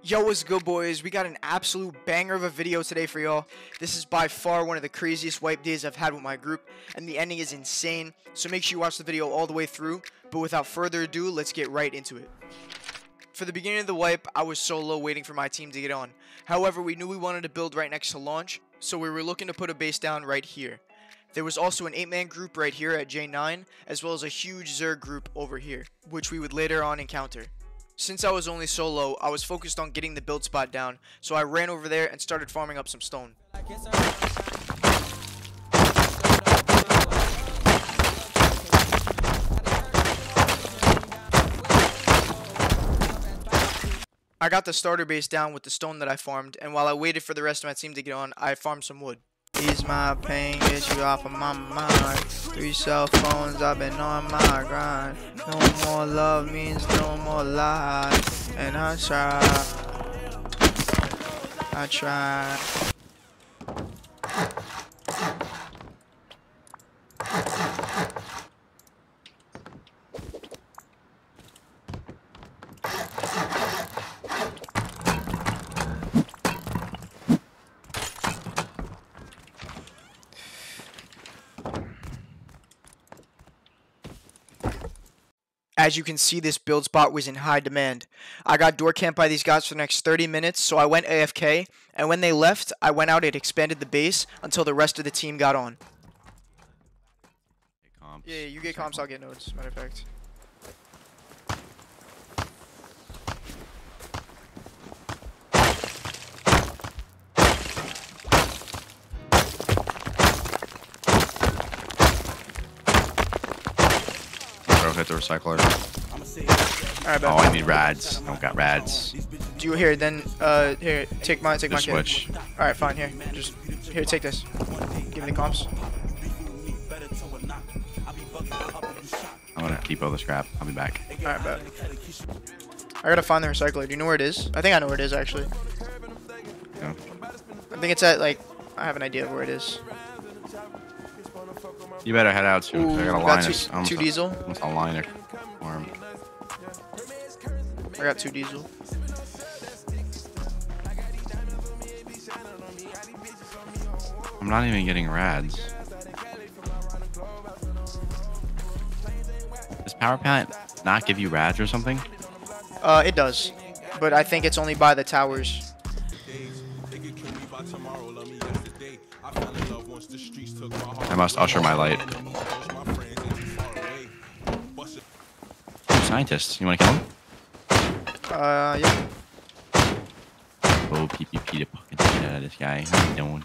Yo, what's good, boys? We got an absolute banger of a video today for y'all. This is by far one of the craziest wipe days I've had with my group, and the ending is insane, so make sure you watch the video all the way through. But without further ado, let's get right into it. For the beginning of the wipe, I was solo waiting for my team to get on. However, we knew we wanted to build right next to launch, so we were looking to put a base down right here. There was also an 8-man group right here at J9, as well as a huge Zerg group over here, which we would later on encounter. Since I was only solo, I was focused on getting the build spot down, so I ran over there and started farming up some stone. I got the starter base down with the stone that I farmed, and while I waited for the rest of my team to get on, I farmed some wood. Ease my pain, get you off of my mind. 3 cell phones, I've been on my grind. No more love means no more lies. And I try. As you can see, this build spot was in high demand. I got door camped by these guys for the next 30 minutes, so I went AFK, and when they left, I went out and expanded the base until the rest of the team got on. Yeah, you get comps, I'll get nodes, matter of fact. Hit the recycler. Alright, oh, I need rads. I don't got rads. Do you here? Then here, take my switch. Kit. Alright, fine. Here, just here, take this. Give me the comps. I'm gonna depot the scrap. I'll be back. Alright, bet. I gotta find the recycler. Do you know where it is? I think I know where it is actually. Yeah. I think it's at like I have an idea of where it is. You better head out soon. I got a line. Two diesel. Almost a liner for him. I got 2 diesel. I'm not even getting rads. Does power plant not give you rads or something? It does, but I think it's only by the towers. I must usher my light. Scientists, you want to kill him? Yeah. Oh, PPP to fucking shit out of this guy. How you doing?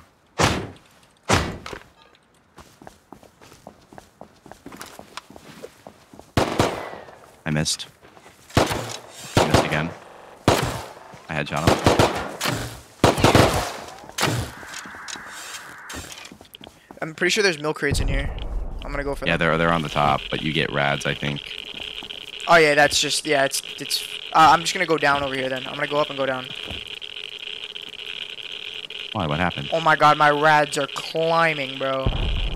I missed. I missed again. I headshot him. I'm pretty sure there's milk crates in here. I'm gonna go for them. Yeah, they're on the top, but you get rads, I think. Oh yeah, that's just it's. I'm just gonna go down over here then. I'm gonna go up and go down. Why? What happened? Oh my god, my rads are climbing, bro.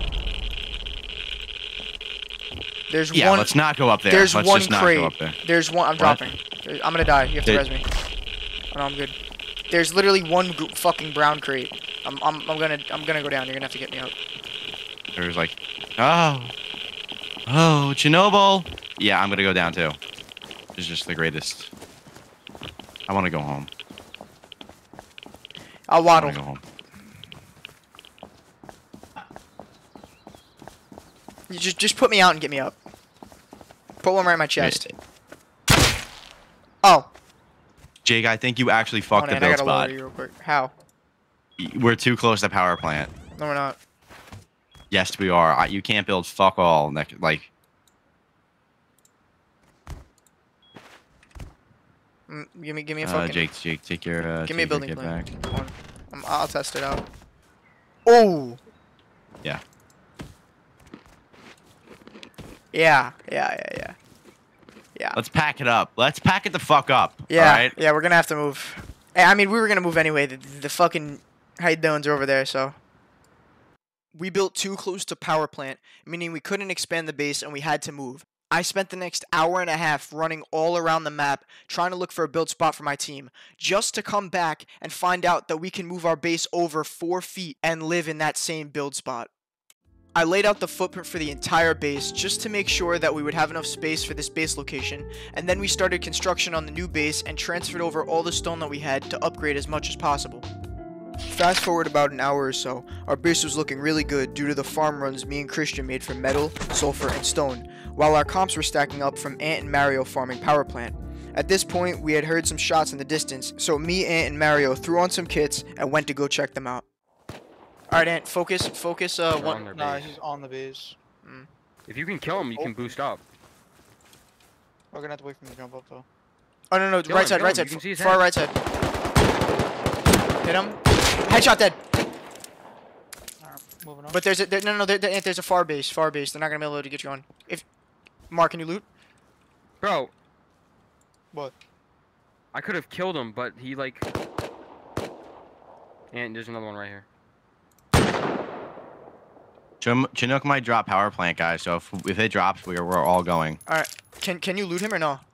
There's yeah, one. Let's not go up there. There's let's one just crate. Not go up there. There's one. I'm dropping. I'm gonna die. You have to res me. Oh, no, I'm good. There's literally one fucking brown crate. I'm gonna go down. You're gonna have to get me out. There's like, oh, Chernobyl. Yeah, I'm gonna go down too. It's just the greatest. I want to go home. I'll waddle. I wanna go home. You just put me out and get me up. Put one right in my chest. Oh. Jake, I think you actually fucked the build spot. You real quick. How? We're too close to power plant. No, we're not. Yes, we are. You can't build fuck all. Like. Give me a fucking. Jake, take your. Give me a building plan. Back. Come on. I'll test it out. Oh. Yeah. Yeah. Let's pack it up. Let's pack it the fuck up. Yeah. All right? Yeah, we're gonna have to move. I mean, we were gonna move anyway. The fucking hide dones are over there, so. We built too close to power plant, meaning we couldn't expand the base and we had to move. I spent the next hour and a half running all around the map trying to look for a build spot for my team, just to come back and find out that we can move our base over 4 feet and live in that same build spot. I laid out the footprint for the entire base just to make sure that we would have enough space for this base location, and then we started construction on the new base and transferred over all the stone that we had to upgrade as much as possible. Fast forward about an hour or so, our base was looking really good due to the farm runs me and Christian made from metal, sulfur, and stone, while our comps were stacking up from Ant and Mario farming power plant. At this point, we had heard some shots in the distance, so me, Ant, and Mario threw on some kits and went to go check them out. Alright, Ant, focus, one. Nah, he's on the base. If you can kill him, you can boost up. We're gonna have to wait for him to jump up, though. Oh, no, Kill right him, side, kill right him. side, You can see his far head. right side. Hit him. Headshot dead. Alright, moving on. But there's a far base. They're not gonna be able to get you on. If Mark, can you loot? Bro, What? I could have killed him, but he like... And there's another one right here. Chinook might drop power plant, guys. So if it drops, we're all going. All right. Can you loot him or no?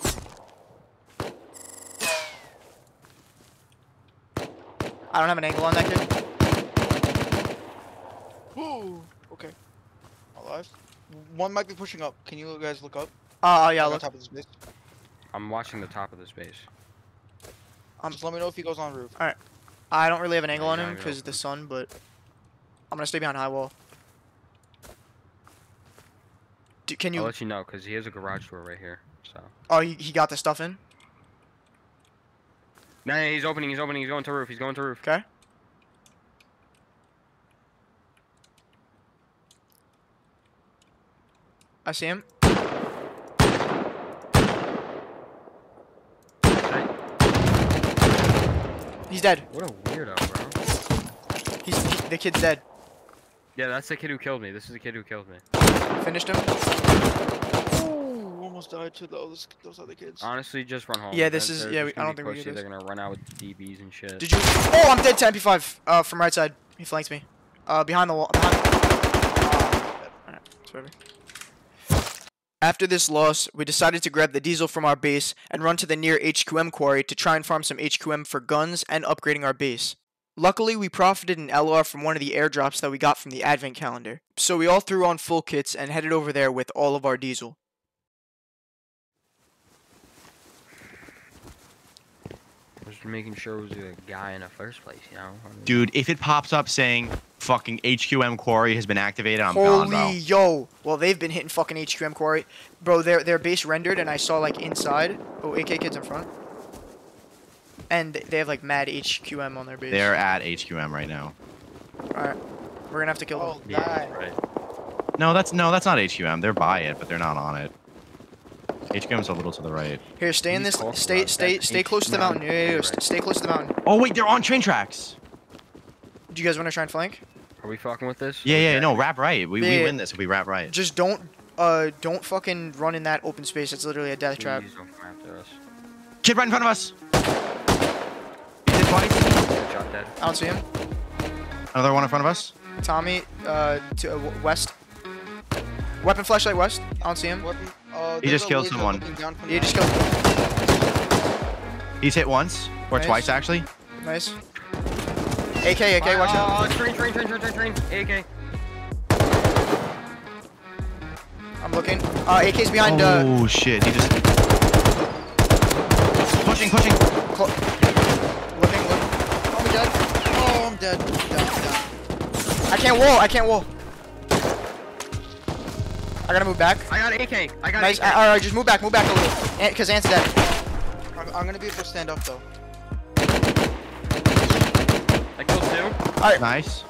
I don't have an angle on that kid. Ooh. Okay. Alive. One might be pushing up. Can you guys look up? Oh yeah, On look. top of this base. I'm watching the top of this base. Just let me know if he goes on roof. I don't really have an angle on Yeah, him I because know. of the sun, but I'm gonna stay behind high wall. Can I'll you? let you know, because he has a garage door right here, so... Oh, he got the stuff in. No, he's opening, he's going to roof, Okay. I see him. He's dead. What a weirdo, bro. The kid's dead. Yeah, that's the kid who killed me. This is the kid who killed me. Finished him. Ooh, almost died to those other kids. Honestly, just run home. Yeah, this They're is- just yeah, I gonna don't be think we pushy. do this. They're gonna run out with DBs and shit. Did you? Oh, I'm dead to MP5. From right side. He flanked me. Behind the wall. Alright, it's whatever. After this loss, we decided to grab the diesel from our base and run to the near HQM quarry to try and farm some HQM for guns and upgrading our base. Luckily, we profited an LR from one of the airdrops that we got from the advent calendar, so we all threw on full kits and headed over there with all of our diesel. Just making sure it was a guy in the first place, you know? I mean, Dude, if it pops up saying fucking HQM quarry has been activated, I'm gone, bro. Holy yo! Well, they've been hitting fucking HQM quarry. Bro, their base rendered and I saw like inside. Oh, AK kids in front. And they have like mad HQM on their base. They're at HQM right now. Alright. We're gonna have to kill them. Oh, yeah, die. right. No, that's not HQM. They're by it, but they're not on it. HQM's a little to the right. Here, stay in He's this. talking Stay about that close to the HQM. mountain. Yeah, Right. stay close to the mountain. Oh wait, they're on train tracks. Do you guys want to try and flank? Are we fucking with this? Yeah, no, wrap right. We Yeah. win this if we wrap right. Just don't fucking run in that open space. It's literally a death trap. Please don't come after us. Kid right in front of us. He's hit twice. Shot dead. I don't see him. Another one in front of us. Tommy, west. Weapon flashlight west. I don't see him. Weapon, He there's just a killed laser someone. looking down from Yeah, the just killed him. He's hit once or Nice. twice actually. Nice. AK, watch out. Train. AK. I'm looking. AK's behind. Oh shit! He just pushing. Looking. Oh, I'm dead. Oh, I'm dead. Down. I can't wall. I gotta move back. I got AK. Nice. Alright, just move back a little. Because Ant's dead. I'm gonna be able to stand up, though. I killed two. Alright. nice.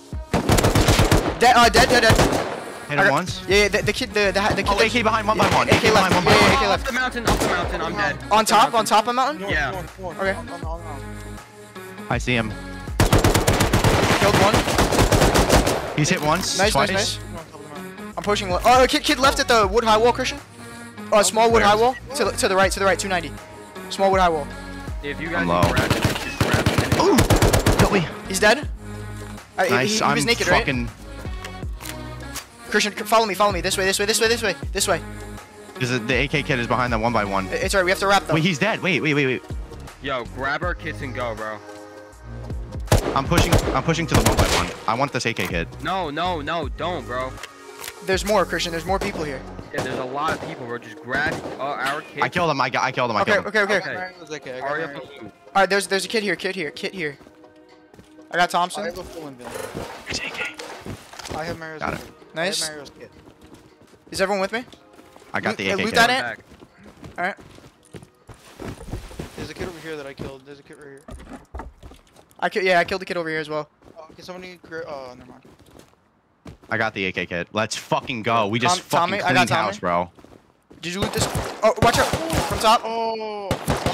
Dead. Hit him once. Yeah, the kid. The kid. Oh, AK behind one by one. AK left. behind one by Yeah, one. AK Up left. the mountain. I'm dead. On top of mountain. Yeah. North. Okay. On. I see him. Killed one. He's hit once. Nice. twice. On top of the mountain. I'm pushing. Oh, kid left at the wood high wall, Christian. Small wood high wall. To the right. 290. Small wood high wall. If you guys I'm low. can grab it, just grab it. Ooh! Help me. He's dead. Nice. He was I'm naked, fucking. right? Christian, follow me. This way. Because the AK kid is behind that 1x1. It's alright. We have to wrap them. Wait, he's dead. Wait. Yo, grab our kits and go, bro. I'm pushing to the 1x1. I want this AK kid. No, don't, bro. There's more, Christian. There's more people here. Yeah, there's a lot of people, bro. Just grab our kits. I killed him. I killed him. Okay. I got Okay. Mario's AK. I got Hurry up Mario's. and loot. All right. There's a kid here. Kid here. I got I Thompson. have a full inventory. It's AK. I have Mario's. Got kit. it. Nice. I have Mario's kit. Is everyone with me? I got the Loot- AK loot kid. that in? Back. All right. There's a kid over here that I killed. There's a kid right here. I killed the kid over here as well. Oh, can somebody? Oh, never mind. I got the AK kid. Let's fucking go. We just Tommy, fucking I got cleaned house, bro. Did you loot this? Oh, watch out! From top. Oh.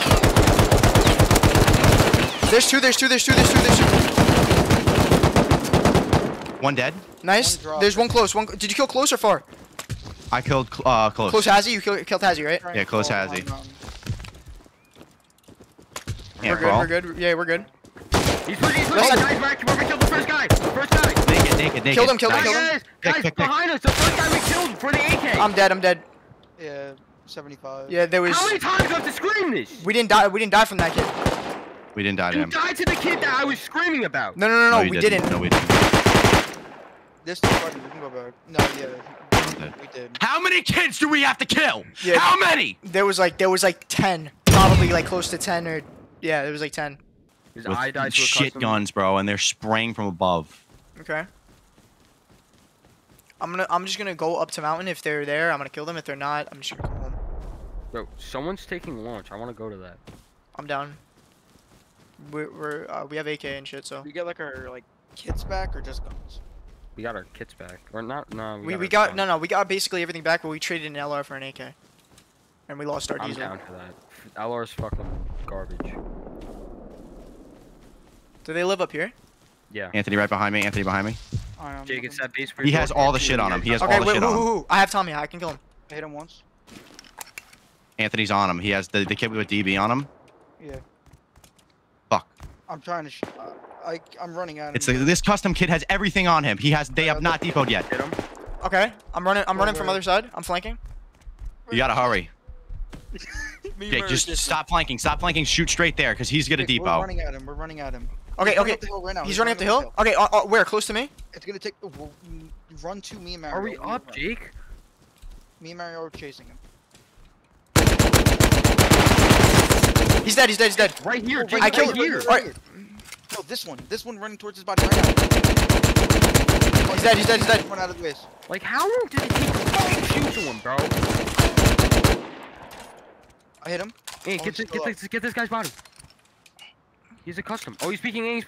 There's two. One dead. Nice. One drop. There's one close. Did you kill close or far? I killed close. Close Hazzy. You killed Hazzy, right? Yeah, close Oh, Hazzy. We're Can't good. crawl. We're good. Yeah, we're good. He's pushing. Listen. Guys, back. Where we killed the first guy. Naked. Killed him. Nice. Guys, Pick. behind us. The first guy we killed for the AK. I'm dead. Yeah, 75. Yeah, there was. How many times do I have to scream this? We didn't die. We didn't die from that kid. We didn't die to You him. died to the kid that I was screaming about. No. you We didn't. No, we didn't. This is funny. We can go back. No, yeah. We did. How many kids do we have to kill? Yeah. How many? There was like 10, probably like close to 10 or yeah, there was like 10. His With eye died to a shit custom. guns, bro, and they're spraying from above. Okay. I'm just gonna go up to mountain. If they're there, I'm gonna kill them. If they're not, I'm just gonna go home. Bro, someone's taking launch. I want to go to that. I'm down. We have AK and shit, so We get like our kits back or just guns? We got our kits back. Or not? No. we our got guns. no we got basically everything back, but we traded an LR for an AK, and we lost our I'm diesel. down for that. LR's fucking garbage. Do they live up here? Yeah. Anthony right behind me. Jake, it's that base for He your has door. all the shit on him. He has Okay, all the wait, shit on him. who? I have Tommy. I can kill him. I hit him once. Anthony's on him. He has the kid with DB on him. Yeah. Fuck. I'm trying to. I'm running at him. It's this custom kid has everything on him. They have not depoted yet. Hit him. Okay, I'm running from where? other side. I'm flanking. You gotta hurry. Me Jake, versus- just stop flanking. Stop flanking. Shoot straight there, because he's gonna Jake, We're depot. running at him. Okay, He's running okay. up the hill right now. He's running up the hill. Okay, where? Close to me? It's gonna take. Run to me and Mario. Are we up, Jake? Me and Mario are chasing him. He's dead. He's dead. Right here, Jake. I right killed- here. Alright. No, this one running towards his body right now. He's dead. Run out of the base. Like, how long did it take to fucking shoot to him, bro? I hit him. Hey, Oh, get he's still get this guy's body. He's a custom. Oh, he's speaking. No.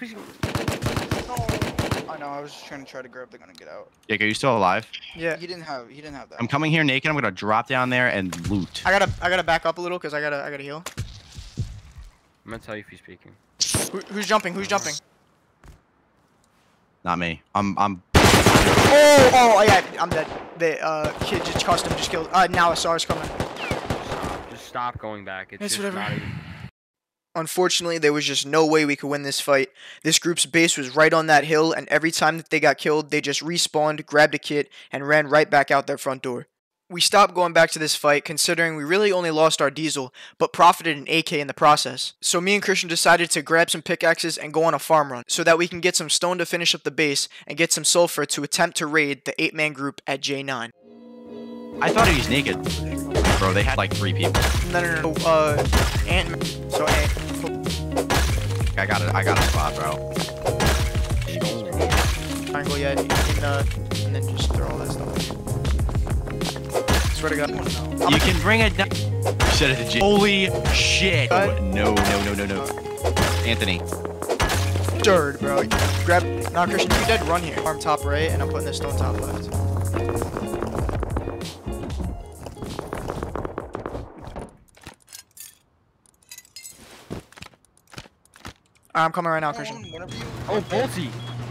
I know. I was just trying to grab the gun and get out. Jake, are you still alive? Yeah. He didn't have that. I'm coming here naked. I'm gonna drop down there and loot. I gotta back up a little because I gotta heal. I'm gonna tell you if he's speaking. Who's jumping? Not me. I'm. Oh yeah, I'm dead. The kid just killed. Now a SAR's coming. Just stop going back. It's It's just whatever. not even. Unfortunately, there was just no way we could win this fight. This group's base was right on that hill, and every time that they got killed, they just respawned, grabbed a kit, and ran right back out their front door. We stopped going back to this fight considering we really only lost our diesel, but profited an AK in the process. So me and Christian decided to grab some pickaxes and go on a farm run, so that we can get some stone to finish up the base and get some sulfur to attempt to raid the 8-man group at J9. I thought he was naked. Bro, they had like 3 people. No. Ant. So Ant. I got a spot, bro. Triangle, yeah, and then just throw all that stuff. Swear to God. You can bring it down. You said it to Jake. Holy shit. What? No. Anthony. Dirt, bro. Grab. Nah, Christian, you dead. Run here. Farm top right, and I'm putting the stone top left. I'm coming right now, Christian. Oh, Bolty.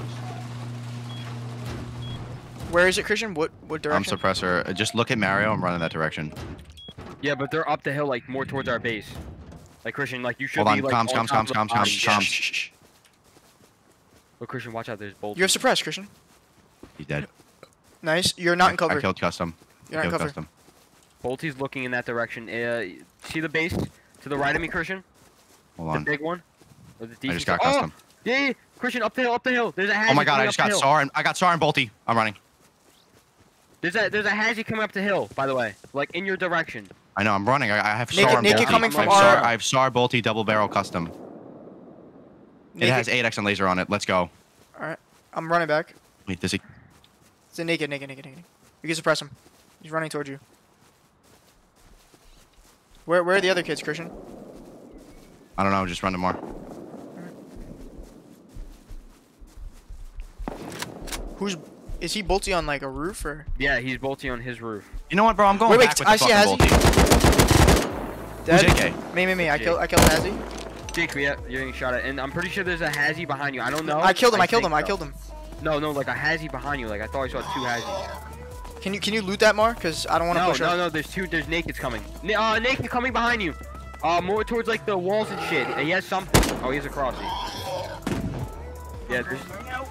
Where is it, Christian? What direction? Suppressor. Just look at Mario. I'm running that direction. Yeah, but they're up the hill, like more towards our base. Like Christian, like you should Hold on. be like. Comms. Shh. But Christian, watch out. There's Bolty. You have suppressed, Christian. He's dead. Nice. You're not in I cover. killed custom. You're not in Killed cover. custom. Bolty's looking in that direction. See the base to the right of me, Christian? Hold The on. big one? Or the I decent just got size- custom. Oh! Yeah, Christian, up the hill, up the hill. There's a hazy Oh my god, coming I up just the got hill. SAR. I got SAR and Bolty. I'm running. There's a hazy coming up the hill, by the way. Like, in your direction. I know, I'm running. I have Naked- SAR and naked Bolty. coming from I our- have SAR, Bolty, double barrel custom. It has 8x and laser on it. Let's go. Alright. I'm running back. Wait, does it... It's a naked. You can suppress him. He's running towards you. Where are the other kids, Christian? I don't know, just run to more. Is he bolty on like a roof or? Yeah, he's Bolty on his roof. You know what, bro? I'm going Wait, back with I the see fucking Hazzy. Bolty. Dead? Who's AK? Me. I Jake. killed Hazzy. Jake, you're getting shot at. And I'm pretty sure there's a hazy behind you. I don't know. I killed him. I think killed him. so. No, like a hazy behind you. Like, I thought I saw 2 hazzies. Can you loot that more? Cause I don't want to push up. No, there's nakeds coming. Naked coming behind you. More towards like the walls and shit. And he has something. Oh, he has a crossy. Yeah, there's...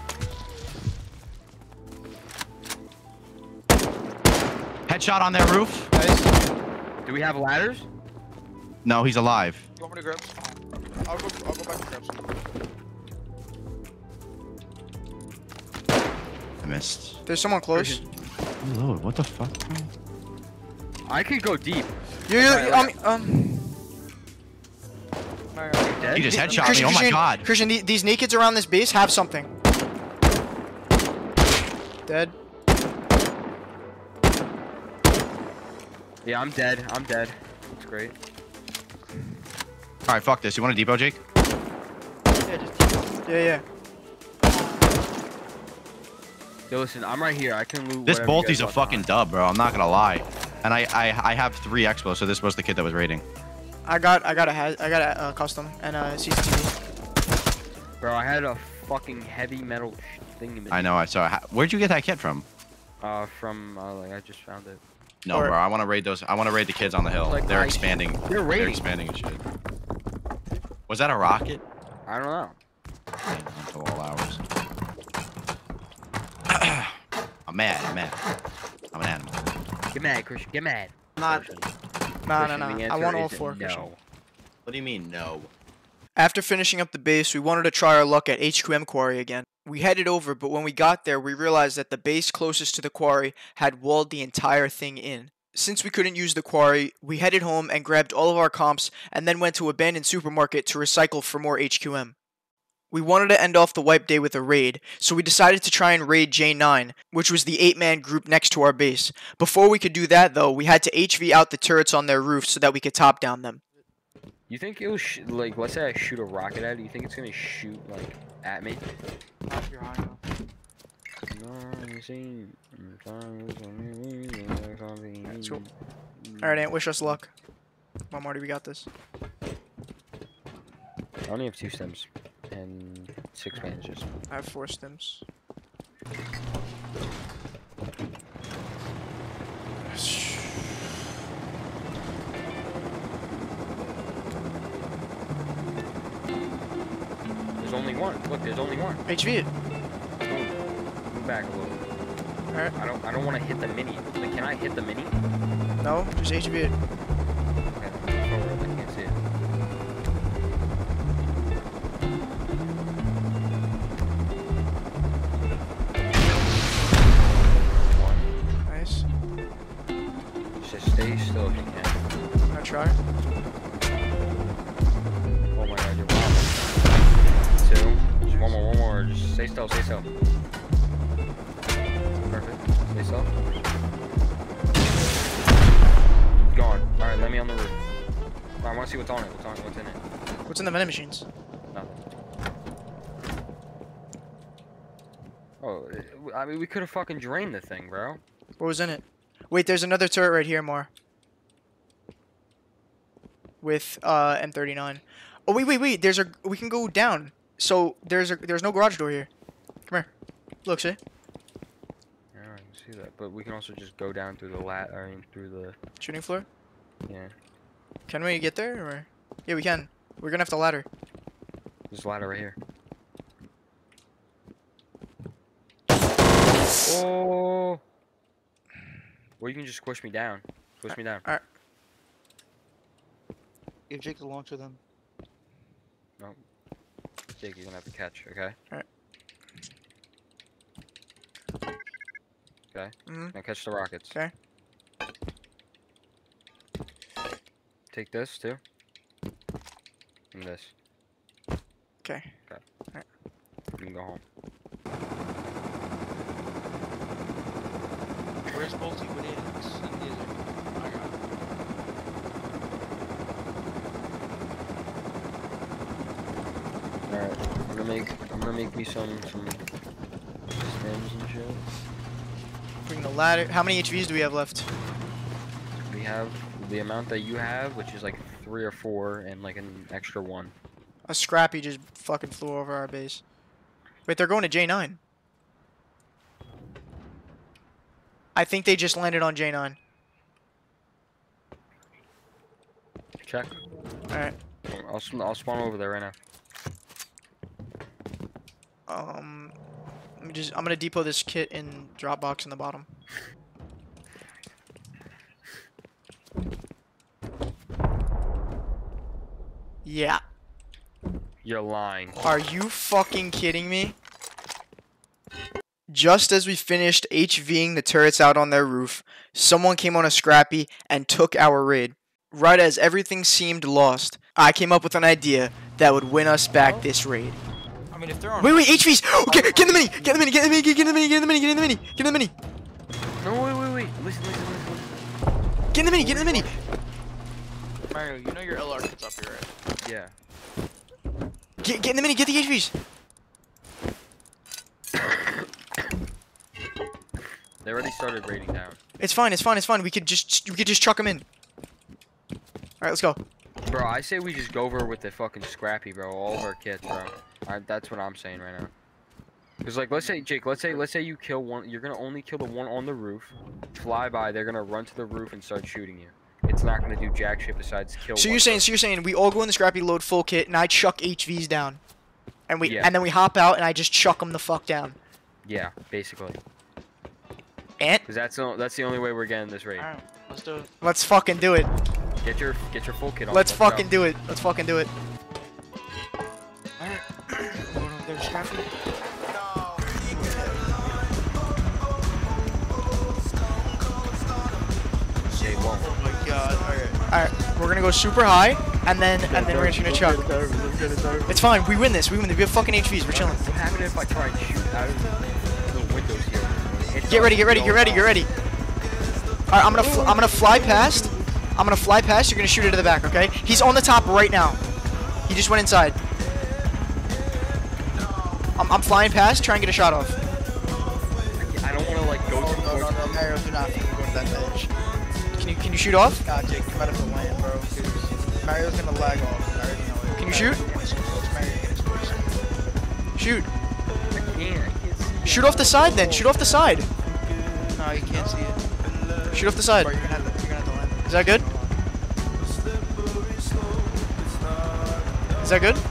Headshot on their roof. Nice. Do we have ladders? No, he's alive. You want me to grab some? I'll go back and grab some. I missed. There's someone close. Oh, Lord, what the fuck? I could go deep. You Dead? He just headshot me. Christian, Oh my god. Christian, these nakeds around this base have something. Dead. Yeah, I'm dead. That's great. Alright, fuck this. You want a depot, Jake? Yeah. Yo, listen, I'm right here. I can loot This whatever you guys Bolty's a want fucking behind. dub, bro. I'm not gonna lie. And I have 3 expos, so this was the kid that was raiding. I got a custom and a CCTV. Bro, I had a fucking heavy metal thing. I know, I saw. Where'd you get that kit from? From like I just found it. No, Or- bro. I want to raid those. I want to raid the kids on the hill. Like, They're I- expanding. They're They're raiding. expanding and shit. Was that a rocket? I don't know. Until all hours. I'm mad. I'm an animal. Get mad, Christian. Get mad. Not. Christian. No. Christian, the I answer want all is 4. No. Christian. What do you mean, no? After finishing up the base, we wanted to try our luck at HQM Quarry again. We headed over, but when we got there, we realized that the base closest to the quarry had walled the entire thing in. Since we couldn't use the quarry, we headed home and grabbed all of our comps and then went to an abandoned supermarket to recycle for more HQM. We wanted to end off the wipe day with a raid, so we decided to try and raid J9, which was the 8-man group next to our base. Before we could do that though, we had to HV out the turrets on their roof so that we could top down them. You think it'll like? Let's say I shoot a rocket at it. You think it's gonna shoot like at me? Cool. Alright, Ant, wish us luck. Come on, Marty, we got this. I only have 2 stems and 6 bandages. I have 4 stims. There's only one. Look, there's only one. HV it. Move back a little. Alright. I don't want to hit the mini. Like, can I hit the mini? No, just HV it. Okay, forward. I can't see it. One. Nice. Just stay still if you can. I'm gonna try. Oh my god, you're wild. 2. Just one more. Just stay still. Perfect. Stay still. Gone. Alright, let me on the roof. I want to see what's on it. What's in it? What's in the vending machines? Nothing. Oh, I mean, we could have fucking drained the thing, bro. What was in it? Wait, there's another turret right here, more. With M39. Oh wait. We can go down. So there's no garage door here. Come here. Look, see? Yeah, I can see that. But we can also just go down through the through the. Shooting floor. Yeah. Can we get there? Or? Yeah, we can. We're gonna have to ladder. There's a ladder right here. Oh. Or you can just squish me down. Push me down. Alright. Give Jake the launcher then. No. Jake, you're gonna have to catch, okay? Alright. Okay. Mm-hmm. Now catch the rockets. Okay. Take this too. And this. Okay. You can go home. Where's multi grenades? Send these. I got it. Alright. I'm gonna make me some stems and shit. Bring the ladder. How many HVs do we have left? We have the amount that you have, which is like 3 or 4, and like an extra 1. A Scrappy just fucking flew over our base. Wait, they're going to J9. I think they just landed on J9. Check. Alright. I'll spawn over there right now. I'm gonna depot this kit in Dropbox in the bottom. Yeah. You're lying. Are you fucking kidding me? Just as we finished HVing the turrets out on their roof, someone came on a Scrappy and took our raid. Right as everything seemed lost, I came up with an idea that would win us back this raid. I mean, if they're on. Wait, HVs! Okay, get in the mini! Get in the mini! Get in the mini! Get in the mini! Get in the mini! Get in the mini! Get in the mini! No, wait. Listen. Get in the mini! Get in the mini! Mario, you know your LR kit's up here, right? Yeah. Get in the mini! Get the HVs! They already started raiding down. It's fine. We could just chuck them in. All right, let's go. Bro, I say we just go over with the fucking Scrappy, bro. All of our kits, bro. That's what I'm saying right now. Cause like, let's say Jake, let's say you kill one. You're gonna only kill the one on the roof. Fly by. They're gonna run to the roof and start shooting you. It's not gonna do jack shit besides kill. So one you're person. saying we all go in the Scrappy, load full kit, and I chuck HVs down, and Yeah. then we hop out and I just chuck them the fuck down. Yeah, basically. And Cause that's the only way we're getting this raid. Alright, let's do it. let's fucking do it. Get your full kit on. Let's fucking do it. Let's fucking do it. Alright. Going over there, Scrappy. Jay won't. Oh my god. Alright. All right, we're gonna go super high, and then we're just gonna chuck. It's fine. We win this. We have fucking HVs. We're chilling. What happened if I try and shoot out of the windows here? Get ready. All right, I'm gonna fly past. You're gonna shoot it to the back, okay? He's on the top right now. He just went inside. I'm flying past, trying to get a shot off. I don't want to like go too No, close. Mario, do not think go to that edge. Can you shoot off? God, Jake, you might have to land, bro. 'Cause Mario's gonna lag off. Mario's gonna Can you shoot? Mario, get exposed. Shoot. I can't see. Shoot off the side then. Shoot off the side. No, you can't see it. Shoot off the side. Bro, you're gonna have to land. Is that good? Is that good?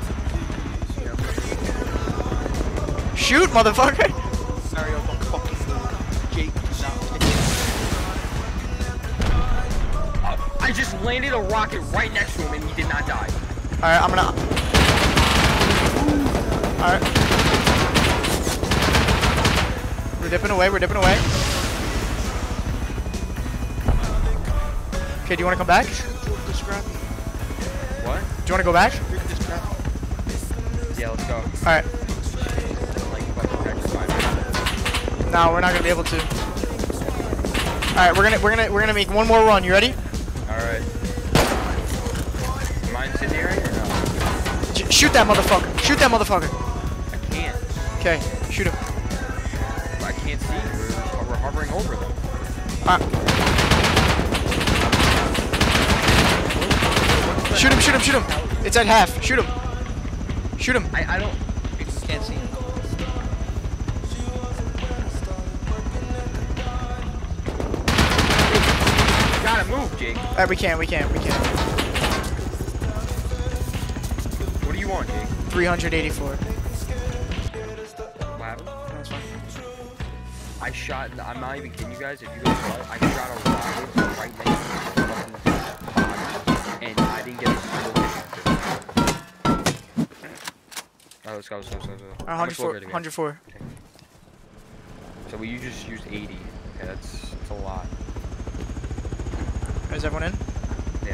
Shoot, motherfucker! Mario, don't fucking move. Jake, do not. I just landed a rocket right next to him and he did not die. Alright, I'm gonna... Alright. We're dipping away. Okay, do you want to come back? Do The Scrappy. What? you want to go back? The Scrappy. Yeah, let's go. Alright. Like, fucking extra. No, we're not gonna be able to. Alright, we're gonna make one more run. You ready? Alright. Am I incendiary or no? Shoot that motherfucker. I can't. Okay, shoot him. I can't see. We're hovering over them. Shoot him. It's at half. Shoot him. I don't. Can't see him. Gotta move, Jake. Alright, we can't. What do you want, Jake? 384. What happened? That's fine. I shot. I'm not even kidding you guys. If you guys saw it, I shot a rocket right next to Alright, let's go. How much 104. low grade do we have? 104. So you just used 80. Okay, that's a lot. Is everyone in? Yeah.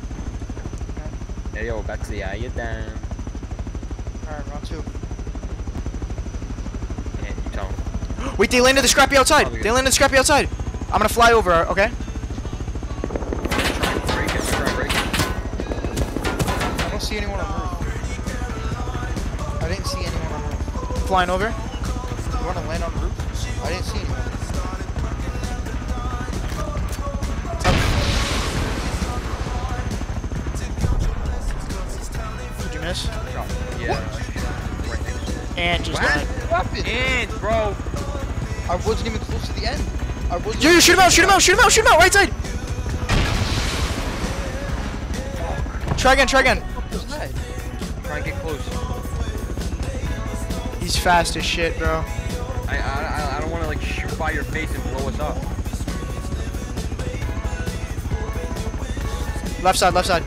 Hey, yo, back to the eye, you down. Alright, round 2. Yeah, you tell him. Wait, they landed the scrappy outside. They landed the scrappy outside. I'm gonna fly over, okay? Break it, try and break it. I don't see anyone on the roof. I didn't see anyone on the roof. Flying over. You wanna land on the roof? I didn't see anyone. Did you miss? Yeah. Right next to it. And just What died. happened? And, bro. I wasn't even close to the end. I wasn't. Yo, shoot him out, shoot him out, shoot him out, shoot him out, right side. Try again. What was that? Try and get close. He's fast as shit, bro. I don't want to like shoot by your face and blow us up. Left side.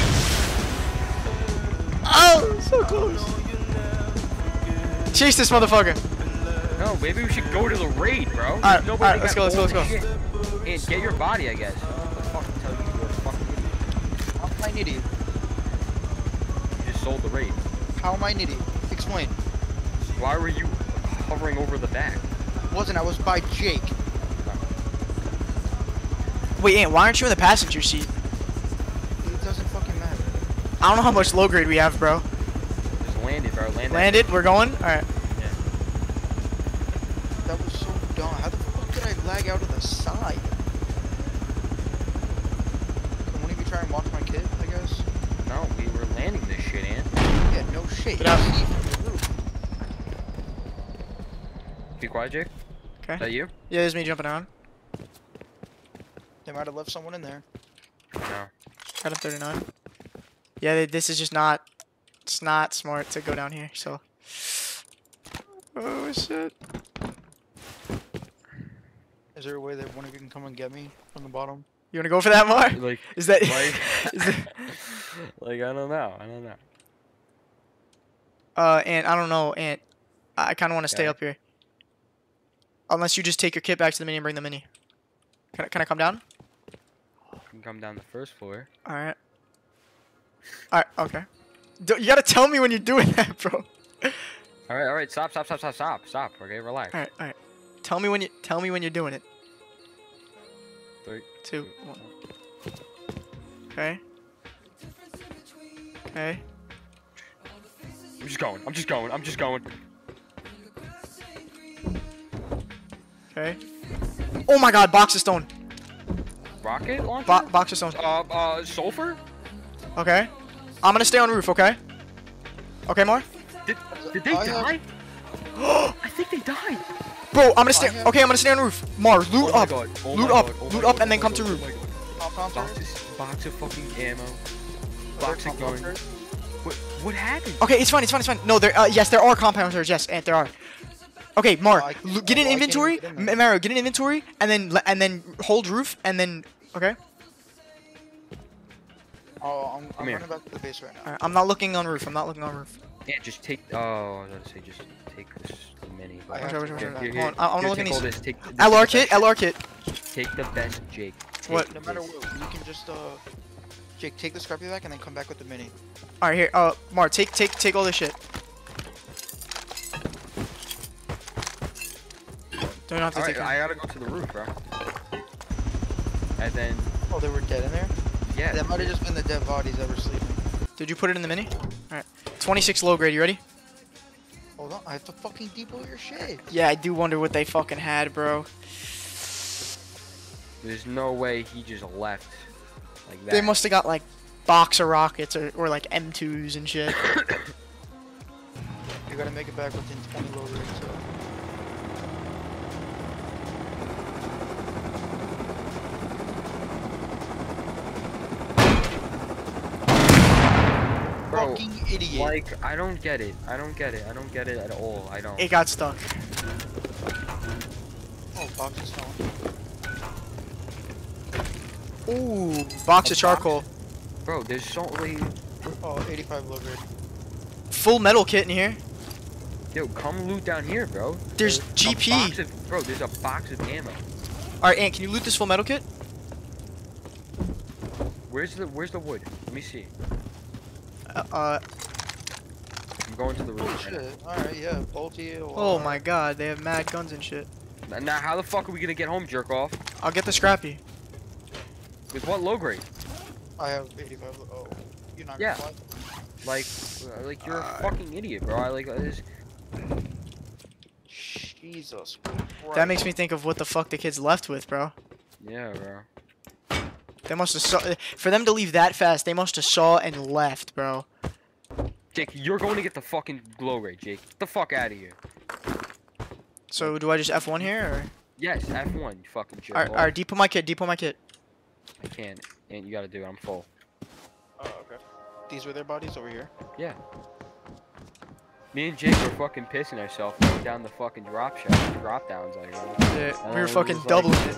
Oh, so close. Chase this motherfucker. No, maybe we should go to the raid, bro. Alright, Nobody let's got go. all the shit. And get your body, I guess. What the fuck tell you you're a fucking idiot? How am I an idiot? You just sold the raid. How am I an idiot? Explain. Why were you hovering over the back? Wasn't. I was by Jake. Wait, Ant, why aren't you in the passenger seat? It doesn't fucking matter. I don't know how much low grade we have, bro. Just landed, bro. Landed, we're going? Alright. That was so dumb. How the fuck did I lag out of the side? Can one of you try and watch my kid, I guess? No, we were landing this shit, Ant. Yeah, no shit. Get out. You see from the roof. Be quiet, Jake. Okay. Is that you? Yeah, there's me jumping around. They might have left someone in there. No. Got a 39. Yeah, this is just not... It's not smart to go down here, so... Oh, shit. Is there a way that one of you can come and get me from the bottom? You wanna go for that, Mar? Like, Is that... like, is that... like, I don't know. And I don't know, and I kinda wanna stay Okay. up here. Unless you just take your kit back to the mini and bring the mini. Can I come down? You can come down the first floor. Alright. Alright, okay. You gotta tell me when you're doing that, bro. Alright, stop. Okay, relax. Alright. Tell me when you're doing it. 3, 2, 1. Okay. Okay. I'm just going. Okay. Oh my god, box of stone. Rocket launcher? Box of stone. Sulfur? Okay. I'm gonna stay on roof, okay? Okay, Mar? Did they die? I think they died. Bro, I'm gonna stay. Okay, I'm gonna stay on roof. Mar, loot up. Oh Loot my up. God, oh my Loot God, up and then oh come my to God, roof. oh my God. Compound Box of fucking ammo. turret? Box of gun. Compound turret? What happened? Okay, it's fine. No, yes, there are compound turrets. Yes, and there are. Okay, Mar, Oh, I can't- get in I can't inventory. even get in there. Mario, get in inventory, and then hold roof, and then okay. Oh, I'm here. running back to the base right now. Alright, I'm not looking on roof. Yeah, just take. Oh, I was gonna say just take this mini. I But have Watch out, to watch out, run watch back. out. Hold on, I wanna look in take all these. this. Take this LR is the kit, best. LR kit. Take the best, Jake. What? Take No matter this. what, you can just Jake, take the scrappy back and then come back with the mini. Alright, here. Mar, take all this shit. Don't have to Alright, take it. I gotta go to the roof, bro. And then, Oh, they were dead in there? yeah. That might have just been the dead bodies that were sleeping. Did you put it in the mini? Alright. 26 low grade. You ready? Hold on, I have to fucking depot your shit. Yeah, I do wonder what they fucking had, bro. There's no way he just left like that. They must have got like boxer rockets or like M2s and shit. You gotta make it back within 20 low grade, so. Bro, Fucking idiot. like, I don't get it. I don't get it at all. I don't. It got stuck. Oh, box of stone. Ooh, box of charcoal. Bro, there's so like, Oh, 85 low grade. Full metal kit in here. Yo, come loot down here, bro. There's A GP. box of, bro, there's a box of ammo. Alright, Ant, can you loot this full metal kit? Where's the wood? Let me see. Uh, I'm going to the Oh roof. shit. Alright, yeah. Bolty. oh my god, they have mad guns and shit. Now, how the fuck are we gonna get home, jerk off? I'll get the scrappy. With what low grade? I have 85. Oh, you're not Yeah. gonna Like you're a fucking idiot, bro. I like this. Jesus. That makes me think of what the fuck the kids left with, bro. Yeah, bro. They must have saw. For them to leave that fast, they must have saw and left, bro. Jake, you're going to get the fucking glow ray, Jake. Get the fuck out of here. So do I just F1 here, or? Yes, F1, you fucking jerk. Alright, depot my kit, depot my kit. I can't. And you gotta do it. I'm full. Oh, okay. These were their bodies over here. Yeah. Me and Jake were fucking pissing ourselves going down the fucking drop downs like that. Yeah, we it were was fucking like- doubling it.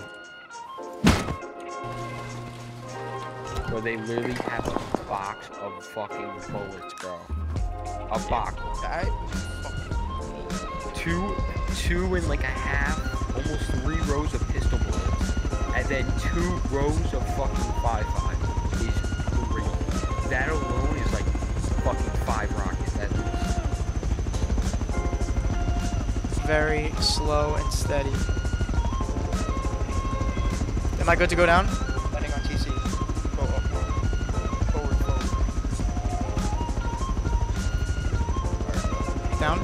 Bro, they literally have a box of fucking bullets, bro. A box. That. Two and like a half, almost 3 rows of pistol bullets, and then 2 rows of fucking 5.5 is crazy. That alone is like fucking 5 rockets. That is. Very slow and steady. Am I good to go down? Landing on TC. Go up. Forward. Down?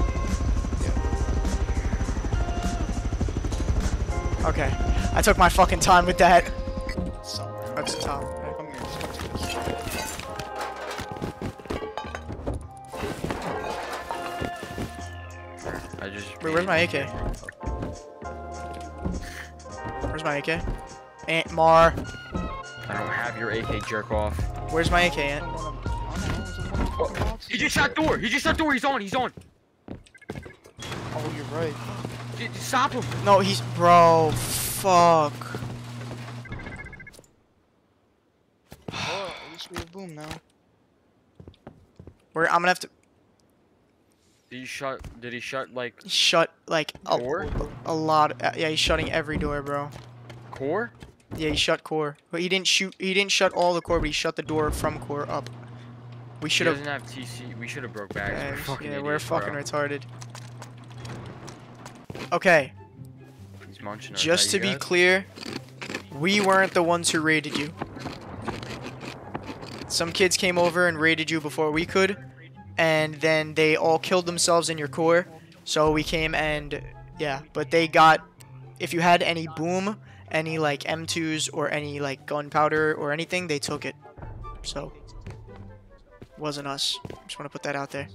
Okay. I took my fucking time with that. Somewhere. That's the top. Come here. Just come to this. I just. Wait, where's my AK? Where's my AK? Ant Mar. I don't have your AK, jerk off. Where's my AK, Ant? He just shot door. He just shot door. He's on. Oh, you're right. Just stop him. No, he's. Bro, fuck. Oh, at least we have boom now. I'm gonna have to Did he shut like shut, like, core? a lot. Yeah, he's shutting every door, bro. Core? Yeah, he shut core. But he didn't shut all the core, but he shut the door from core up. We He should have. doesn't have TC. We should have broke bags. Yeah, we're fucking idiots, retarded. Okay, bro. He's munching. just to be clear, we weren't the ones who raided you. Some kids came over and raided you before we could, and then they all killed themselves in your core. So we came and, yeah, but they got, if you had any boom, any like M2s or any like gunpowder or anything, they took it. So, wasn't us. Just want to put that out there.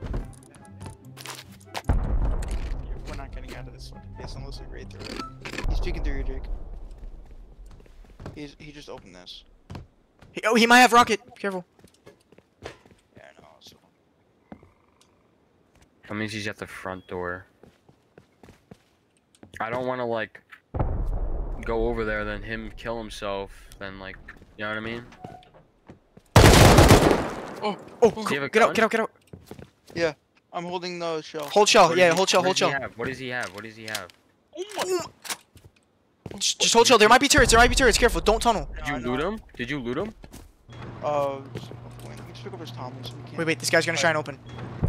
We're not getting out of this fucking place unless we raid through it. He's peeking through you, Jake. He just opened this. Oh, he might have rocket. Careful. Yeah, I know. So. That means he's at the front door. I don't want to like go over there, then him kill himself, then like, you know what I mean? Oh, Do you have a get out, gun? get out, get out. Yeah, I'm holding the shell. Hold shell. What Yeah, does he- hold shell, what hold does he shell. have? What does he have? What does he have? Just hold shell. There might be turrets. There might be turrets. Careful. Don't tunnel. Did you loot him? Did you loot him? Just pick up his Tommy so we can. Wait. This guy's gonna try and open.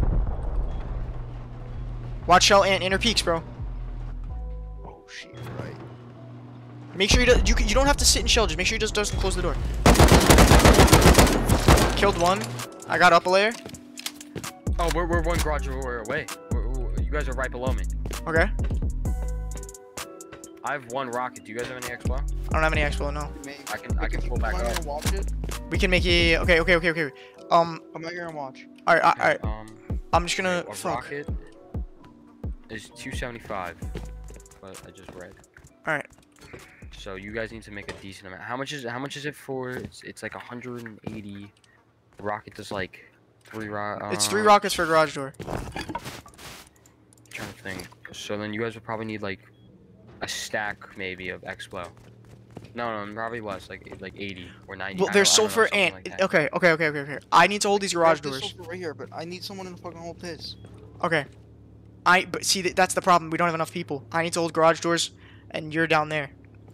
Watch shell and inner peaks, bro. Oh shit, right. Make sure you don't have to sit in shell. Just make sure he just doesn't close the door. Killed one. I got up a layer. Oh, we're one garage door away. You guys are right below me. Okay. I have 1 rocket. Do you guys have any expo? I don't have any expo. No. I can pull back Come out here up. and watch it. We can make it. Okay. Come out here and watch. All right. Okay, I'm just gonna. a Fuck. rocket is 275, but I just read. All right. So you guys need to make a decent amount. How much is it for? It's like 180. The rocket does like 3 It's 3 rockets for a garage door. Trying to think. So then you guys would probably need like a stack maybe of Explo. No, probably less, like 80 or 90. Well, I there's don't know, sulfur something and. like that. Okay. I need to hold these garage There's doors. sulfur right here, but I need someone to fucking hold this. Okay. But see, that's the problem. We don't have enough people. I need to hold garage doors, and you're down there.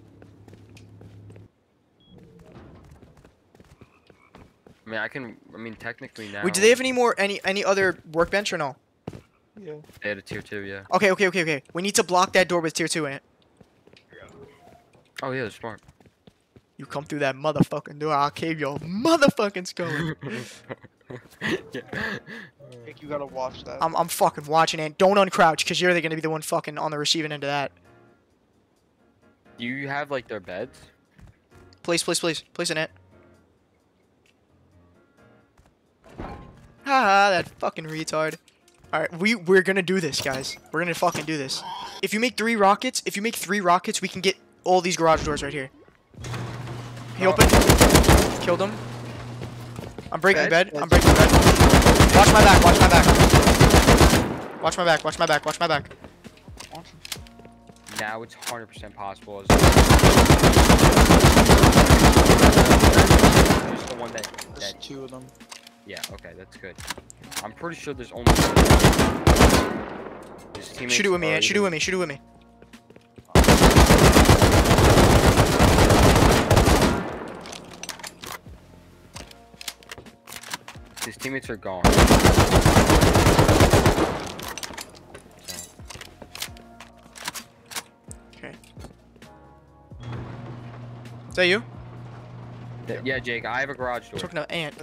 I mean, I mean, technically now. Wait, do they have any other workbench or no? Yeah. They had a tier 2, yeah. Okay. We need to block that door with tier 2 Ant. Oh yeah, they're smart. You come through that motherfucking door, I'll cave your motherfucking skull. Yeah. Jake, you gotta watch that. I'm fucking watching it. Don't uncrouch, because you're gonna be the one fucking on the receiving end of that. Do you have like their beds? Place in it. Haha, that fucking retard. Alright, we're gonna do this, guys. We're gonna fucking do this. If you make 3 rockets, we can get all these garage doors right here. He opened. Killed him. I'm breaking bed. Watch my back. Watch my back. Now it's 100% possible. Just the one There's 2 of them. Yeah, okay, that's good. I'm pretty sure there's only. Shoot it with me, Ant. Shoot it with me. His teammates are gone. Okay. Is that you? Yeah, Jake, I have a garage door. Talking to Ant.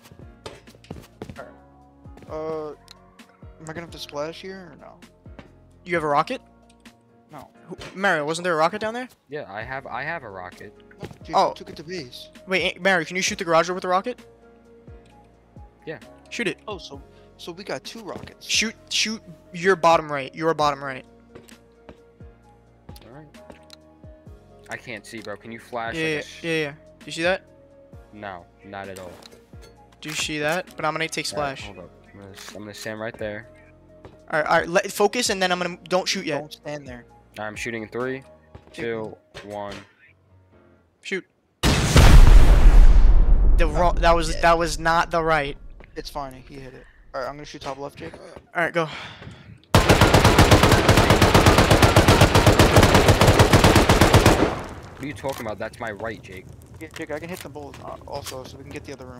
Am I gonna have to splash here or no? You have a rocket? No. Mario, wasn't there a rocket down there? Yeah, I have a rocket. Jake, Oh. I took it to base. Wait, Mario, can you shoot the garage door with the rocket? Yeah. Shoot it. Oh, so we got 2 rockets. Shoot your bottom right. Alright. I can't see, bro. Can you flash? Yeah. Do you see that? No, not at all. Do you see that? But I'm gonna take splash. Hold up. I'm gonna stand right there. Alright, focus, and then don't shoot yet. Don't stand there. I'm shooting in 3, 2, 1. Shoot. That was not the right. It's fine. He hit it. Alright, I'm gonna shoot top left, Jake. Alright, go. What are you talking about? That's my right, Jake. Yeah, Jake, I can hit them both also, so we can get the other room.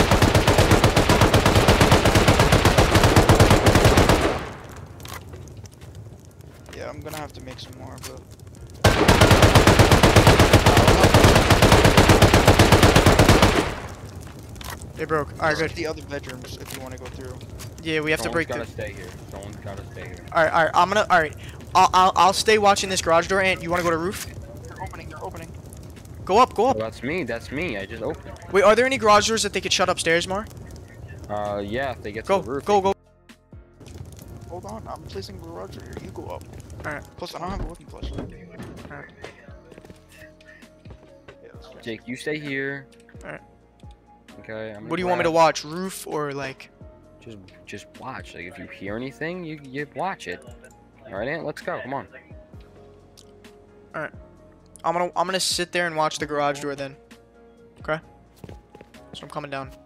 Yeah, I'm gonna have to make some more, but... They broke. Alright, good. The other bedrooms, if you want to go through. Yeah, we have to break through. Someone's gotta stay here. Alright, alright. I'll stay watching this garage door, and you wanna go to roof? They're opening. Go up. Oh, that's me. I just opened. Wait, are there any garage doors that they could shut upstairs, Mar? Yeah, if they get to Go, the roof. go. Hold on, I'm placing garage door here. You go up. Alright. Plus, I don't have a working flashlight. Alright. Yeah, that's fine. Jake, you stay here. Alright. Okay. What do you want me to watch? Roof or like? Just watch. Like if you hear anything, you watch it. All right, Ant. Let's go. Come on. Alright. I'm gonna sit there and watch the garage door then. Okay. So I'm coming down.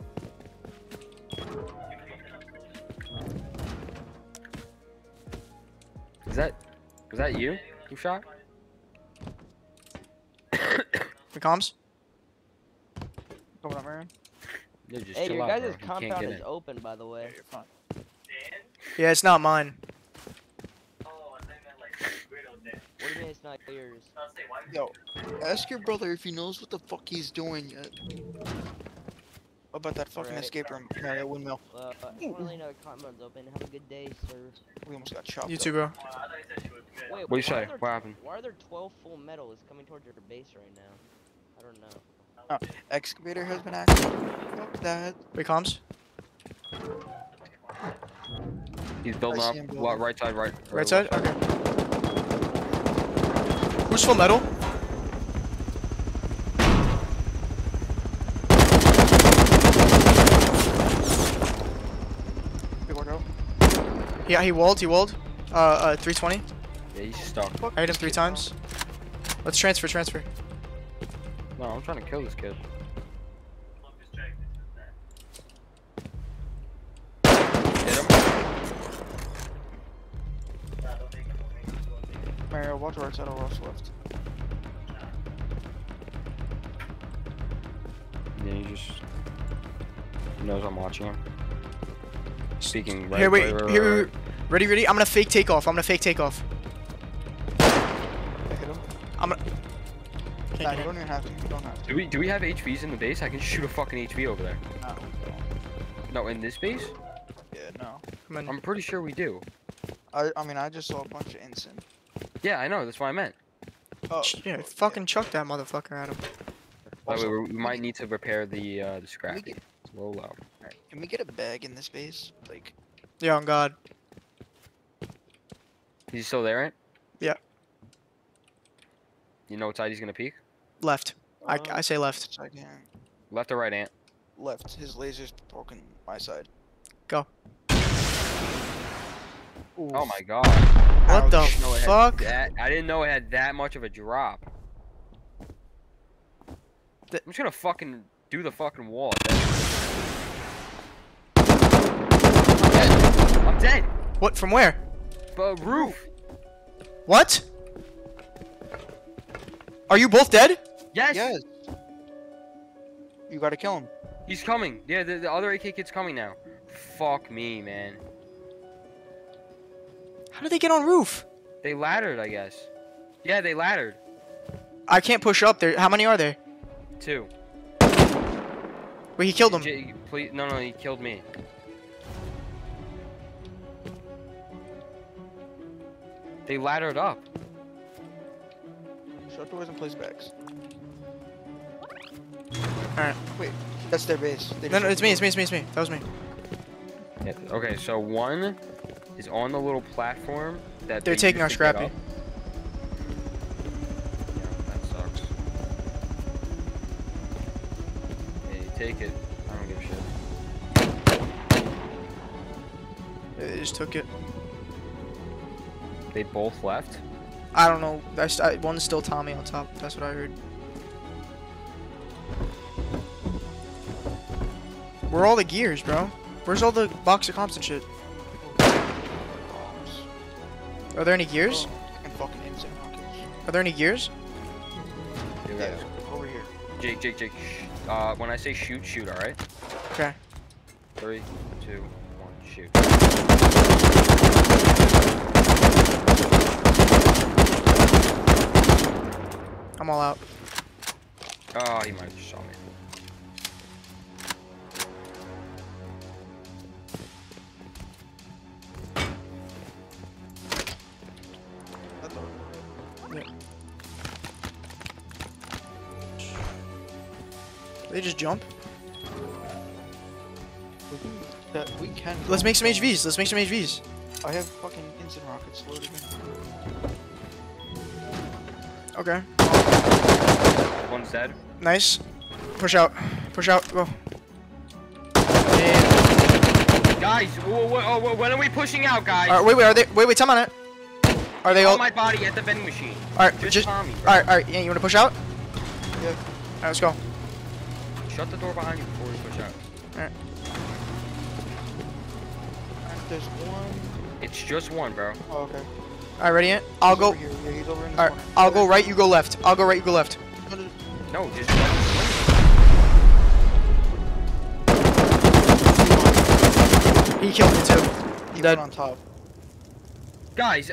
Was that you? Who shot? The comms? Coming up, Aaron. Yeah, just Hey, chill your out, guys' bro. You can't compound get is in. open, by the way. You're fine. Yeah, it's not mine. What do you mean it's not yours? Yo, ask your brother if he knows what the fuck he's doing yet. About that fucking Alright. escape room, Mario Windmill. I just want to let you know the compound's open. Have a good day, sir. We almost got chopped You up. too, bro. Wait, What'd you why say? are there- What happened? Why are there 12 full metals coming towards your base right now? I don't know. Excavator has been active. Fuck that. Wait, comms? He's building I up. see him building. What, right side, right. Right side? Okay. Who's full metal? Good work out. Yeah, he walled. 320. Yeah, he's stuck. I hit him 3 times. Let's transfer. No, I'm trying to kill this kid. Hit him. Mario, watch right side or watch left. Yeah, he just knows I'm watching him. Speaking right. Here, wait, right. here. Ready, ready. I'm gonna fake take off. I'm gonna fake take off. I hit him. I'm gonna. Nah, you don't even have to. You don't have to. Do we have HVs in the base? I can shoot a fucking HV over there. No. No, in this base? Yeah, no. Come on. I'm pretty sure we do. I mean, I just saw a bunch of instant. Yeah, I know. That's what I meant. Oh. Yeah, fucking chuck that motherfucker at him. By the way, Also, we might need to repair the Can we scrappy. get, It's a little low. alright, can we get a bag in this base? Like, Yeah, on God. Is he still there, Ant? Yeah. You know what side he's gonna peek? Left. I say left. second. Left or right, Ant? Left. His laser's broken my side. Go. Oh my god. What the Ouch. No, it had fuck? that- I didn't know it had that much of a drop. The- I'm just gonna fucking do the fucking wall. I'm dead. What? From where? But roof. What? Are you both dead? Yes. Yes. You gotta kill him. He's coming. Yeah, the other AK kid's coming now. Fuck me, man. How did they get on roof? They laddered, I guess. Yeah, they laddered. I can't push up there. How many are there? 2. Wait, he killed him. Please, no, he killed me. They laddered up. Shut doors and place bags. Alright. Wait, that's their base. They No, no, just it's me, it's me, it's me, it's me. That was me. Yeah, okay, so one is on the little platform that They're they taking our used to get scrappy. up. Yeah, that sucks. Yeah, you take it. I don't give a shit. They just took it. They both left. I don't know. One's still Tommy on top. That's what I heard. Where are all the gears, bro? Where's all the box of comps and shit? bombs. Are there any gears? And fucking instant rockets. Are there any gears? You Yeah, guys. over here. Jake, shh. When I say shoot, shoot, alright? Okay. 3, 2, 1, shoot. I'm all out. Oh, he might have just saw me. That's over. They just jump. We can. Let's make some HVs. Let's make some HVs. I have fucking instant rockets loaded in. Okay. One's dead. Nice. Push out. Push out. Go. And... Guys, when are we pushing out, guys? Alright, wait, are they? Wait, time on it. Are they all? On my body at the vending machine. Alright, Just Tommy, bro. Alright. Yeah, you wanna push out? Yeah. Alright, let's go. Shut the door behind you before we push out. There's one. It's just one, bro. Oh, okay. Alright, ready? Ant? I'll He's go. over here. Yeah, he's over in this Alright, corner. I'll go right. You go left. I'll go right. You go left. No, no, no. No, just swing. He killed me too. He Dead. went on top. Guys,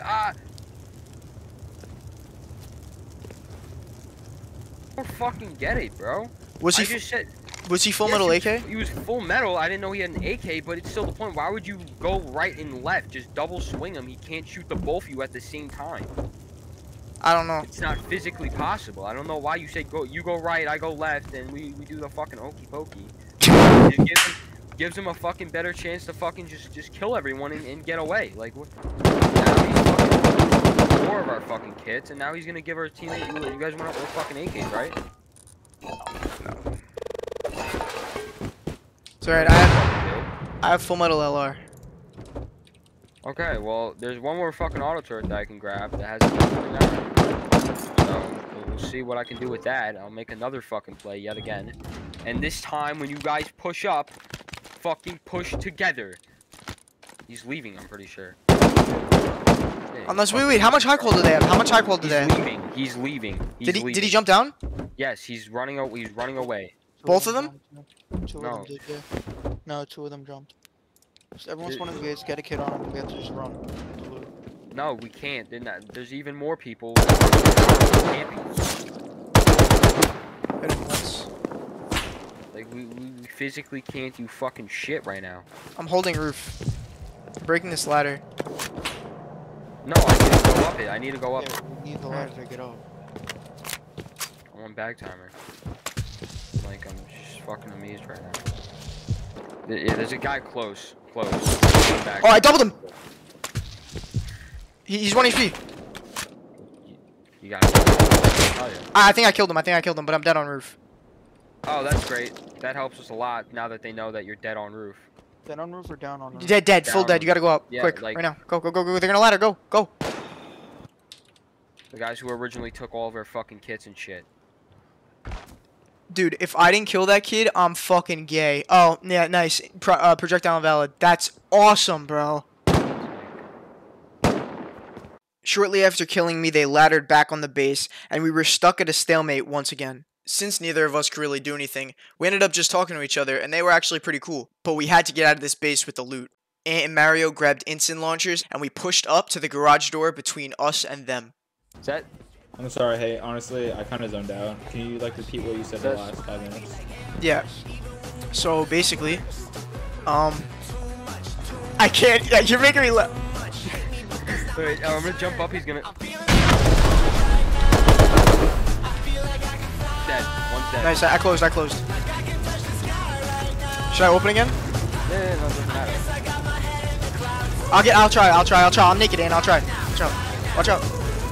don't fucking get it, bro. Was I he? just said. Was he full Yes, metal he AK? was- He was full metal. I didn't know he had an AK, but it's still the point. Why would you go right and left? Just double swing him. He can't shoot the both of you at the same time. I don't know. It's not physically possible. I don't know why you say go. You go right, I go left, and we do the fucking okey pokey. It gives him a fucking better chance to fucking just kill everyone and get away. Like what? Now he's fucking 4 of our fucking kits, and now he's gonna give our teammate. You guys went up with fucking AKs, right? It's alright. I have full metal LR. Okay, well, there's one more fucking auto turret that I can grab that has nothing now. So we'll see what I can do with that. I'll make another fucking play yet again. And this time, when you guys push up, fucking push together. He's leaving, I'm pretty sure. Yeah, Unless, wait, how much high qual do they have? How much high qual do they have? He's leaving. Did he jump down? Yes, he's running away. Both of them? Two of No. them did, yeah. No, two of them jumped. Just every once in a while, we just get a kid on him and we have to just run. To loot. No, we can't. There's even more people. Camping. Hit him once. Like we physically can't do fucking shit right now. I'm holding roof. I'm breaking this ladder. No, I need to go up it. I need to go up Yeah, it. we need the ladder to get up. I'm on bag timer. Like I'm just fucking amazed right now. Yeah, there's a guy close. Back. Oh, I doubled him! He's 1 HP. You got it. Oh yeah. I think I killed him, but I'm dead on roof. Oh, that's great. That helps us a lot now that they know that you're dead on roof. Dead on roof or down on roof? Dead, full Down dead. You gotta go up. Yeah, Quick, like- right now. Go. They're gonna ladder, go. The guys who originally took all of our fucking kits and shit. Dude, if I didn't kill that kid, I'm fucking gay. Oh, yeah, nice. Projectile invalid. That's awesome, bro. Shortly after killing me, they laddered back on the base, and we were stuck at a stalemate once again. Since neither of us could really do anything, we ended up just talking to each other, and they were actually pretty cool. But we had to get out of this base with the loot. Ant and Mario grabbed instant launchers, and we pushed up to the garage door between us and them. Is that? I'm sorry, hey, honestly, I kind of zoned out. Can you, like, repeat what you said the last 5 minutes? Yeah. So, basically, I can't, yeah, you're making me laugh. Wait, I'm gonna jump up. He's gonna. Dead. One's dead. Nice, I closed. Should I open again? Yeah, no, it doesn't matter. I'll try. I'm naked, and I'll try. Watch out.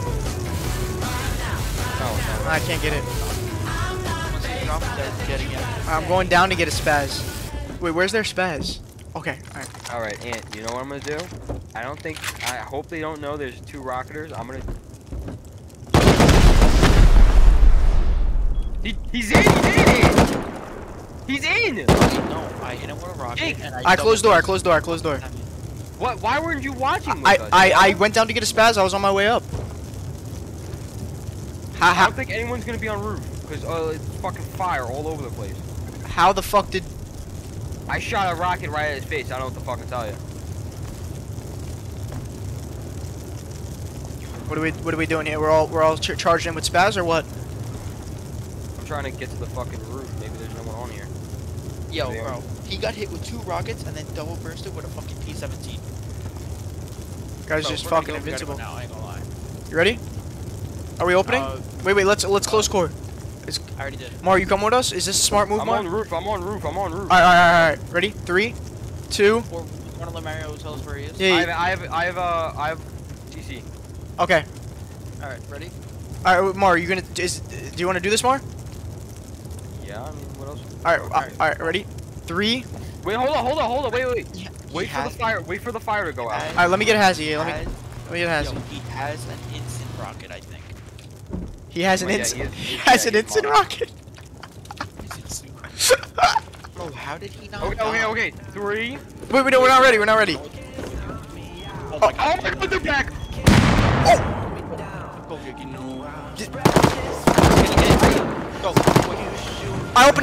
No. I can't get it. Once you drop it, that's getting it. I'm going down to get a spaz. Wait, where's their spaz? Okay, alright. Alright, Ant, you know what I'm gonna do? I hope they don't know there's 2 rocketers. I'm gonna... He's in! He's in! No, I hit him with a rocket. Jake, And I closed door. What? Why weren't you watching with us? I went down to get a spaz, I was on my way up. I don't think anyone's gonna be on roof, because it's fucking fire all over the place. How the fuck did... I shot a rocket right at his face. I don't know what the fuck to tell you. What are we doing here? We're all charged in with spaz or what? I'm trying to get to the fucking roof. Maybe there's no one on here. Yo, There. bro, he got hit with 2 rockets and then double bursted with a fucking P-17. Guy's Bro, just we're gonna fucking go, we gotta go invincible. now, I ain't gonna lie. You ready? Are we opening? Wait, let's close core. I already did. Mar, you come with us? Is this a smart move, I'm Mar? on roof. Alright. Ready? 3, 2. Or wanna let Mario tell us where he is? Yeah. I have TC. Okay. Alright, ready? Alright, Mar, do you want to do this, Mar? Yeah, I mean, what else? Alright, ready? 3. Wait, hold on. Wait. He Wait for the has- fire. Wait for the fire to go out. Alright, let me get a hazy. Let me has- get a hazy. Yo, he has an instant rocket, I think. He has an Oh, yeah, instant. he is- He has yeah, an he's instant modern. rocket. Bro, how did he not Okay. 3. Wait, no, we're not ready. Oh my Oh god. my god, they're back! Go, Vic. Go. I open.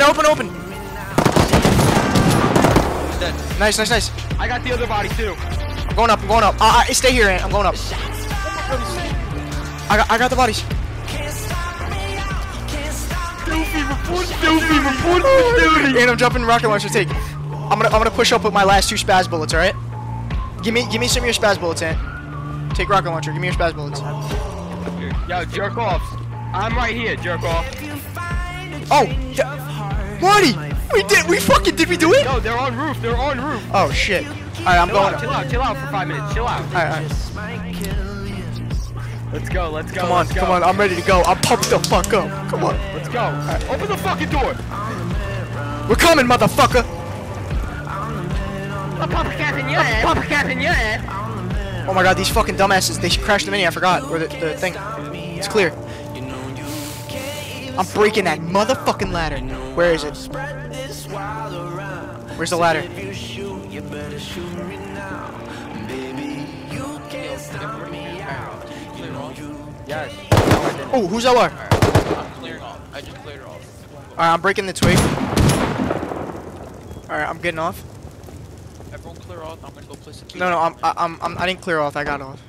He's dead. Nice. I got the other body too. I'm going up. Stay here, Ant. I'm going up. I got the bodies. And I'm jumping rocket launcher. Take. I'm gonna push up with my last 2 spaz bullets. All right. Give me some of your spaz bullets, Ant. Take rocket launcher. Give me your spaz bullets. Yo, jerk off. I'm right here, jerk off. Oh, Marty, did we do it? No, they're on roof. Oh shit. All right, I'm going. Chill out for 5 minutes. Chill out. All right. Let's go. Come on. I'm ready to go. I'm pumped the fuck up. Come on. Let's go. Open the fucking door. We're coming, motherfucker. A pump cap in your ass. Oh my god, these fucking dumbasses. They crashed the mini. I forgot. Or the thing. It's clear. I'm breaking that motherfucking ladder. Where is it? Where's the ladder? Yes. No, I didn't. Oh, who's that one? Alright, I'm clearing off. I just cleared off. Alright, I'm breaking the twig. Alright, I'm getting off. Everyone clear off. I'm gonna go place some. No, I didn't clear off. I got off.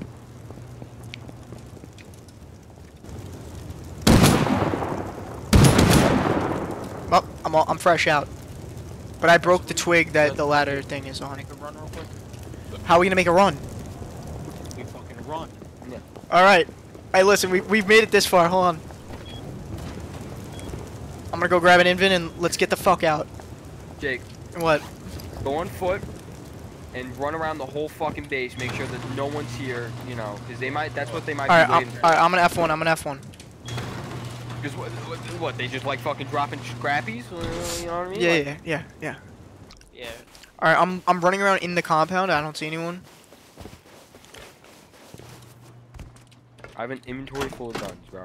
Oh, I'm fresh out. But I broke the twig that the ladder thing is on. Make a run real quick. How are we gonna make a run? We fucking run. Alright. Hey, listen, we've made it this far. Hold on. I'm gonna go grab an invent and let's get the fuck out. Jake, What? go on foot and run around the whole fucking base. Make sure that no one's here, you know, because they might. That's what they might Alright, be waiting. alright, I'm gonna F1. I'm gonna F1. Because what? They just like fucking dropping scrappies? You know what I mean? Yeah, Like, yeah. Yeah. Alright, I'm running around in the compound. I don't see anyone. I have an inventory full of guns, bro.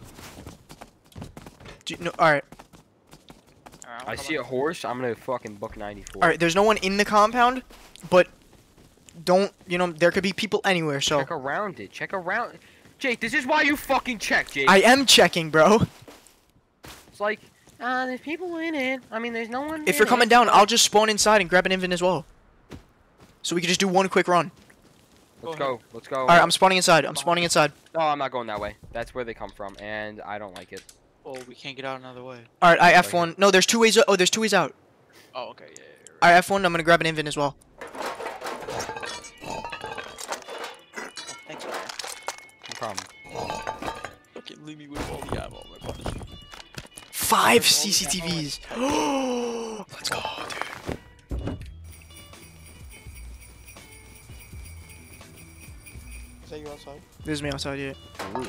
Alright. I see a horse. I'm gonna fucking buck 94. Alright, there's no one in the compound, but don't, there could be people anywhere, so. Check around it. Check around. Jake, this is why you fucking check, Jake. I am checking, bro. It's like, there's people in it. I mean, there's no one. If you're in coming it. down, I'll just spawn inside and grab an invent as well. So we can just do one quick run. Let's go. Let's go. Alright, I'm spawning inside. I'm spawning inside. No, I'm not going that way. That's where they come from, and I don't like it. Oh, we can't get out another way. Alright, I F1. No, there's two ways. Oh, there's two ways out. Oh, okay. Yeah. Right. I F1. I'm gonna grab an invent as well. Thanks, man. No problem. Fucking leave me with all the ammo. My gosh. 5 CCTVs. Let's go, dude. Is that you outside? This is me outside, yeah.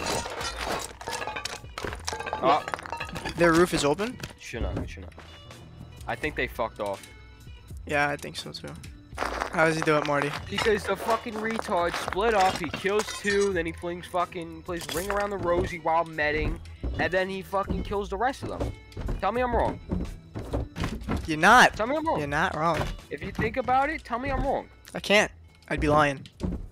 Oh, Their roof is open? shouldn't. I think they fucked off. Yeah, I think so too. How does he do it, Marty? Because the fucking retard split up, he kills 2, then he plays Ring Around the Rosie while medding, and then he fucking kills the rest of them. Tell me I'm wrong. You're not. Tell me I'm wrong. You're not wrong. If you think about it, tell me I'm wrong. I can't. I'd be lying.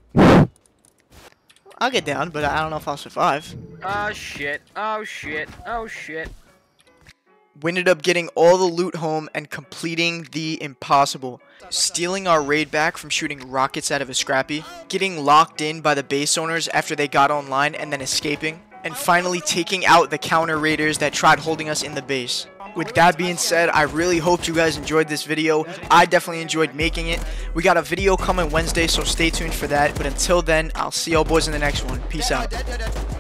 I'll get down, but I don't know if I'll survive. Oh shit. Oh shit. Oh shit. We ended up getting all the loot home and completing the impossible. Stealing our raid back from shooting rockets out of a scrappy, getting locked in by the base owners after they got online and then escaping, and finally taking out the counter raiders that tried holding us in the base. With that being said, I really hope you guys enjoyed this video. I definitely enjoyed making it. We got a video coming Wednesday, so stay tuned for that. But until then, I'll see y'all boys in the next one. Peace out.